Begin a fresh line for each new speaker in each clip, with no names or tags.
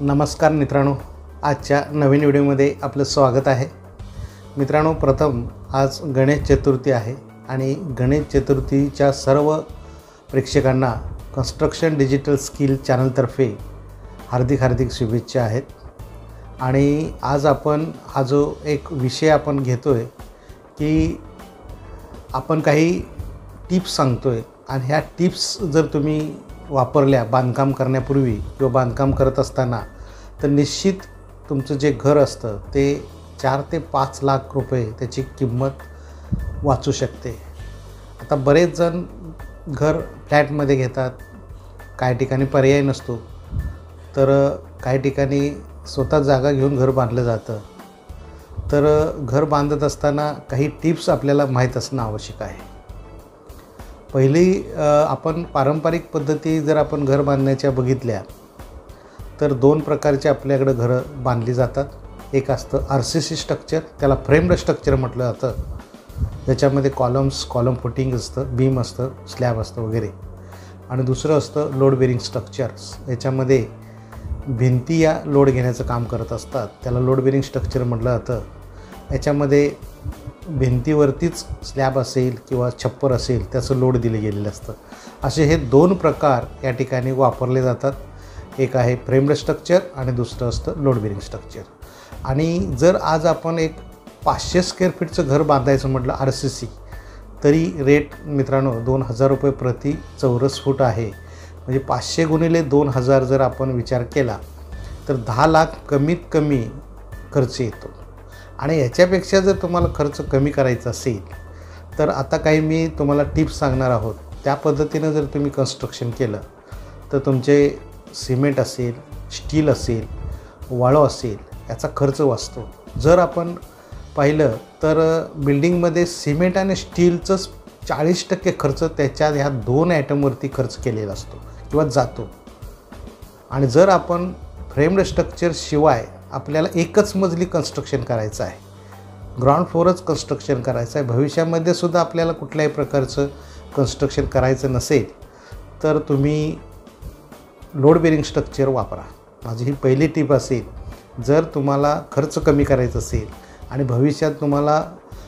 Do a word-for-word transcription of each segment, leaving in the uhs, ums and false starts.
नमस्कार मित्रांनो, आजच्या नवीन व्हिडिओमध्ये आपलं स्वागत आहे। मित्रांनो, प्रथम आज गणेश चतुर्थी आहे आणि गणेश चतुर्थीच्या सर्व प्रेक्षकांना कन्स्ट्रक्शन डिजिटल स्किल चॅनलतर्फे हार्दिक हार्दिक शुभेच्छा आहेत। आणि आज आपण हा जो एक विषय आपण घेतोय की आपण काही टिप्स सांगतोय आणि ह्या टिप्स जर तुम्ही वापरल्या बांधकाम करण्यापूर्वी किंवा बांधकाम करत असताना तर निश्चित तुमचं जे घर असतं ते चार ते पाच लाख रुपये त्याची किंमत वाचू शकते। आता बरेच जण घर फ्लॅटमध्ये घेतात, काही ठिकाणी पर्याय नसतो, तर काही ठिकाणी स्वतः जागा घेऊन घर बांधलं जातं। तर घर बांधत असताना काही टिप्स आपल्याला माहीत असणं आवश्यक आहे। पहिली आपण पारंपरिक पद्धती जर आपण घर बांधण्याच्या बघितल्या तर दोन प्रकारचे आपल्याकडे घरं बांधली जातात। एक असतं आर सी सी स्ट्रक्चर, त्याला फ्रेम्ड स्ट्रक्चर म्हटलं जातं, ज्याच्यामध्ये कॉलम्स कॉलम फुटिंग असतं, बीम असतं, स्लॅब असतं वगैरे। आणि दुसरं असतं लोड बेरिंग स्ट्रक्चर्स, याच्यामध्ये भिंती या लोड घेण्याचं काम करत असतात, त्याला लोड बेरिंग स्ट्रक्चर म्हटलं जातं। याच्यामध्ये भिंतीवरतीच स्लॅब असेल किंवा छप्पर असेल त्याचं लोड दिले गेलेलं असतं। असे हे दोन प्रकार या ठिकाणी वापरले जातात। एक आहे फ्रेम्ड स्ट्रक्चर आणि दुसरं असतं लोड बेरिंग स्ट्रक्चर। आणि जर आज आपण एक पाचशे स्क्वेअर फीटचं घर बांधायचं म्हटलं आर सी सी, तरी रेट मित्रांनो दोन हजार रुपये प्रति चौरस फूट आहे। म्हणजे पाचशे गुणिले दोन हजार जर आपण विचार केला तर दहा लाख कमीत कमी खर्च येतो। आणि याच्यापेक्षा जर तुम्हाला खर्च कमी करायचा असेल तर आता काही मी तुम्हाला टिप्स सांगणार आहोत, त्या पद्धतीनं जर तुम्ही कन्स्ट्रक्शन केलं तर तुमचे सिमेंट असेल, स्टील असेल, वाळू असेल, याचा खर्च वाचतो। जर आपण पाहिलं तर बिल्डिंगमध्ये सिमेंट आणि स्टीलचंच चाळीस टक्के खर्च त्याच्या ह्या दोन ॲटमवरती खर्च केलेला असतो किंवा जातो। आणि जर आपण फ्रेम्ड स्ट्रक्चर शिवाय आपल्याला एकच मजली कन्स्ट्रक्शन करायचं आहे, ग्राउंड फ्लोअरच कन्स्ट्रक्शन करायचं आहे, भविष्यामध्ये सुद्धा आपल्याला कुठल्याही प्रकारचं कन्स्ट्रक्शन करायचं नसेल तर तुम्ही लोड बेरिंग स्ट्रक्चर वापरा। माझी ही पहिली टिप असेल। जर तुम्हाला खर्च कमी करायचा असेल आणि भविष्यात तुम्हाला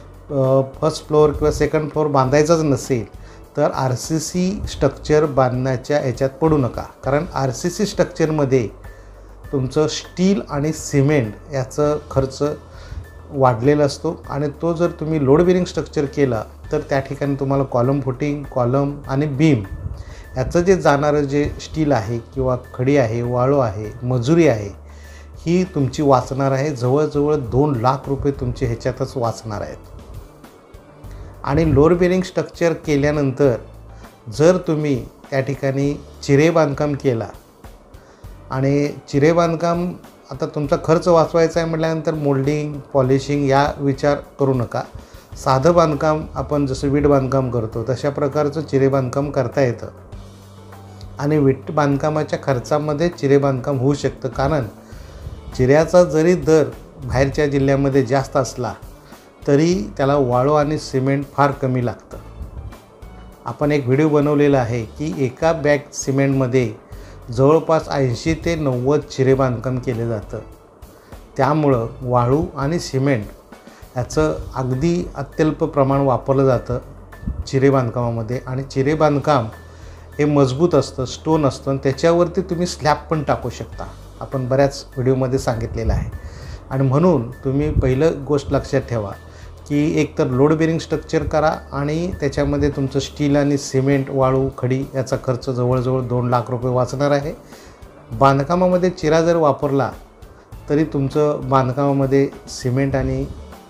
फर्स्ट फ्लोअर किंवा सेकंड फ्लोअर बांधायचाच नसेल तर आर सी सी स्ट्रक्चर बांधण्याच्या याच्यात पडू नका। कारण आर सी सी स्ट्रक्चरमध्ये तुमचं स्टील आणि सिमेंट याचं खर्च वाढलेला असतो आणि तो जर तुम्ही लोड बेरिंग स्ट्रक्चर केला तर त्या ठिकाणी तुम्हाला कॉलम फुटिंग, कॉलम आणि बीम याचं जे जाणारं जे स्टील आहे किंवा खडी आहे, वाळू आहे, मजुरी आहे, ही तुमची वाचणार आहे। जवळजवळ दोन लाख रुपये तुमचे ह्याच्यातच वाचणार आहेत। आणि लोड बेरिंग स्ट्रक्चर केल्यानंतर जर तुम्ही त्या ठिकाणी चिरे बांधकाम केला आणि चिरे बांधकाम आता तुमचा खर्च वाचवायचा आहे म्हटल्यानंतर मोल्डिंग, पॉलिशिंग या विचार करू नका। साधं बांधकाम आपण जसं वीट बांधकाम करतो तशा प्रकारचं चिरे बांधकाम करता येतं आणि वीट बांधकामाच्या खर्चामध्ये चिरे बांधकाम होऊ शकतं। कारण चिऱ्याचा जरी दर बाहेरच्या जिल्ह्यामध्ये जास्त असला तरी त्याला वाळू आणि सिमेंट फार कमी लागतं। आपण एक व्हिडिओ बनवलेला आहे की एका बॅग सिमेंटमध्ये जवळपास ऐंशी ते नव्वद चिरे बांधकाम केले जातं। त्यामुळं वाळू आणि सिमेंट याचं अगदी अत्यल्प प्रमाण वापरलं जातं चिरे बांधकामामध्ये। आणि चिरे बांधकाम हे मजबूत असतं, स्टोन असतं, आणि त्याच्यावरती तुम्ही स्लॅब पण टाकू शकता, आपण बऱ्याच व्हिडिओमध्ये सांगितलेलं आहे। आणि म्हणून तुम्ही पहिलं गोष्ट लक्षात ठेवा की एक तर लोड बेरिंग स्ट्रक्चर करा आणि त्याच्यामध्ये तुमचं स्टील आणि सिमेंट, वाळू, खडी याचा खर्च जवळजवळ दोन लाख रुपये वाचणार आहे। बांधकामामध्ये चिरा जर वापरला तरी तुमचं बांधकामामध्ये सिमेंट आणि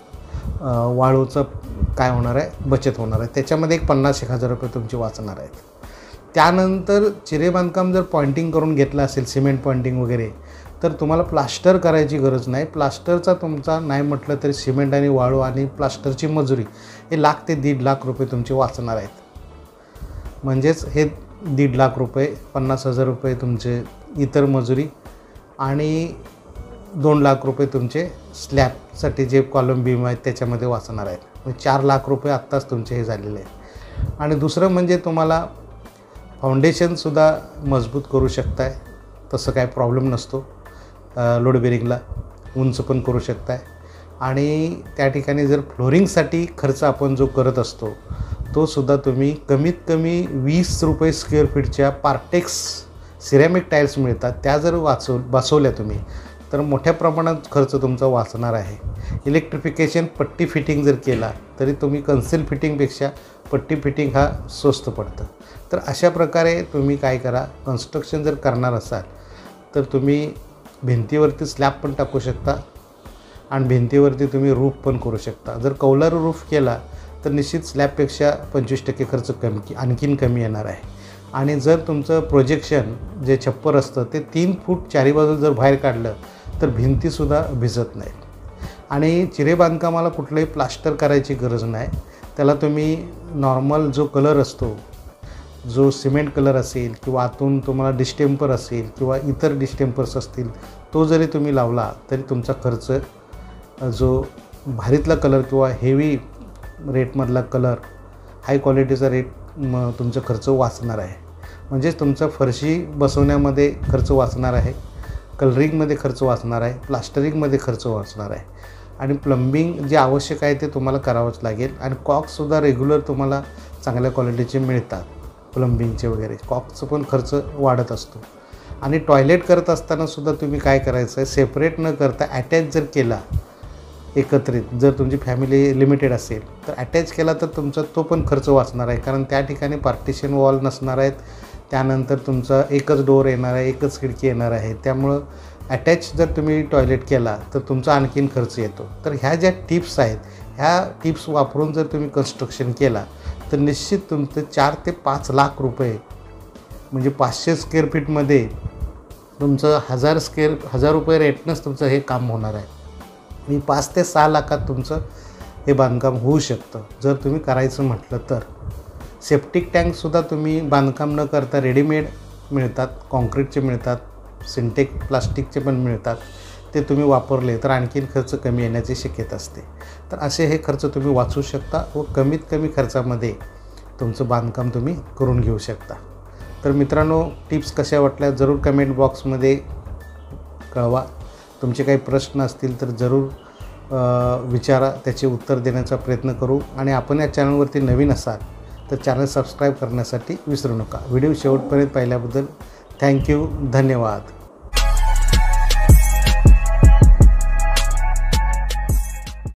वाळूचं काय होणार आहे, बचत होणार आहे, त्याच्यामध्ये एक पन्नास एक हजार रुपये तुमचे वाचणार आहेत। त्यानंतर चिरे बांधकाम जर पॉइंटिंग करून घेतलं असेल, सिमेंट पॉइंटिंग वगैरे, तर तुम्हाला प्लास्टर करायची गरज नाही। प्लास्टरचा तुमचा नाही म्हटलं तरी सिमेंट आणि वाळू आणि प्लास्टरची मजुरी हे लाख ते दीड लाख रुपये तुमचे वाचणार आहेत। म्हणजेच हे दीड लाख रुपये, पन्नास हजार रुपये तुमचे इतर मजुरी आणि दोन लाख रुपये तुमचे स्लॅबसाठी जे कॉलम बीम आहेत त्याच्यामध्ये वाचणार आहेत। म्हणजे चार लाख रुपये आत्ताच तुमचे हे झालेले आहेत। आणि दुसरं म्हणजे तुम्हाला फाउंडेशनसुद्धा मजबूत करू शकताय, तसं काय प्रॉब्लेम नसतो। लोड बेरिंगला उंच पण करू शकताय. आणि त्या ठिकाणी जर फ्लोरिंगसाठी खर्च आपण जो करत असतो तो सुद्धा तुम्ही कमीत कमी वीस रुपये स्क्वेअर फीटच्या पार्टेक्स सिरॅमिक टाईल्स मिळतात, त्या जर वाचव बसवल्या तुम्ही तर मोठ्या प्रमाणात खर्च तुमचा वाचणार आहे. इलेक्ट्रिफिकेशन पट्टी फिटिंग जर केला तरी तुम्ही कन्सिल फिटिंगपेक्षा पट्टी फिटिंग हा स्वस्त पडतं. तर अशा प्रकारे तुम्ही काय करा, कन्स्ट्रक्शन जर करणार असाल तर तुम्ही भिंतीवरती स्लॅब पण टाकू शकता आणि भिंतीवरती तुम्ही रूफ पण करू शकता. जर कौलारू रूफ केला तर निश्चित स्लॅबपेक्षा पंचवीस टक्के खर्च कमी आणखीन कमी येणार आहे. आणि जर तुमचं प्रोजेक्शन जे छप्पर असतं ते तीन फूट चारी बाजू जर बाहेर काढलं तर भिंतीसुद्धा भिजत नाही. आणि चिरे बांधकामाला कुठलंही प्लास्टर करायची गरज नाही. त्याला तुम्ही नॉर्मल जो कलर असतो, जो सिमेंट कलर असेल किंवा आतून तुम्हाला डिस्टेम्पर असेल किंवा इतर डिस्टेम्पर्स असतील, तो जरी तुम्ही लावला तरी तुमचा खर्च जो भारीतला कलर किंवा हेवी रेटमधला कलर, हाय क्वालिटीचा रेट म तुमचा खर्च वाचणार आहे. म्हणजेच तुमचा फरशी बसवण्यामध्ये खर्च वाचणार आहे, कलरिंगमध्ये खर्च वाचणार आहे, प्लास्टरिंगमध्ये खर्च वाचणार आहे. आणि प्लंबिंग जे आवश्यक आहे ते तुम्हाला करावंच लागेल. आणि कॉक्ससुद्धा रेग्युलर तुम्हाला चांगल्या क्वालिटीचे मिळतात, प्लंबिंगचे वगैरे. कॉक्सचं पण खर्च वाढत असतो. आणि टॉयलेट करत असतानासुद्धा तुम्ही काय करायचं आहे, सेपरेट न करता अटॅच जर केला एकत्रित, जर तुमची फॅमिली लिमिटेड असेल तर अटॅच केला तर तुमचा तो पण खर्च वाचणार आहे. कारण त्या ठिकाणी पार्टिशन वॉल नसणार आहेत, त्यानंतर तुमचा एकच डोअर येणार आहे, एकच खिडकी येणार आहे. त्यामुळं अटॅच जर तुम्ही टॉयलेट केला तर तुमचा आणखीन खर्च येतो. तर ह्या ज्या टिप्स आहेत, ह्या टिप्स वापरून जर तुम्ही कन्स्ट्रक्शन केला तर निश्चित तुमचं चार ते पाच लाख रुपये म्हणजे पाचशे स्क्वेअर फीटमध्ये तुमचं हजार स्क्वेअर हजार रुपये रेटनंच तुमचं हे काम होणार आहे. आणि पाच ते सहा लाखात तुमचं हे बांधकाम होऊ शकतं जर तुम्ही करायचं म्हटलं तर. सेप्टिक टँकसुद्धा तुम्ही बांधकाम न करता रेडीमेड मिळतात, कॉन्क्रीटचे मिळतात, सिंटेक प्लास्टिकचे पण मिळतात. ते तुम्ही वापरले तर आणखीन खर्च कमी येण्याची शक्यता असते. तर असे हे खर्च तुम्ही वाचवू शकता व कमीत कमी खर्चामध्ये तुमचं बांधकाम तुम्ही करून घेऊ शकता. तर मित्रांनो, टिप्स कशा वाटल्या जरूर कमेंट बॉक्समध्ये कळवा. तुमचे काही प्रश्न असतील तर जरूर विचारा, त्याचे उत्तर देण्याचा प्रयत्न करू. आणि आपण या चॅनलवरती नवीन असाल तर चॅनल सबस्क्राईब करण्यासाठी विसरू नका. व्हिडिओ शेवटपर्यंत पाहिल्याबद्दल थँक्यू, धन्यवाद.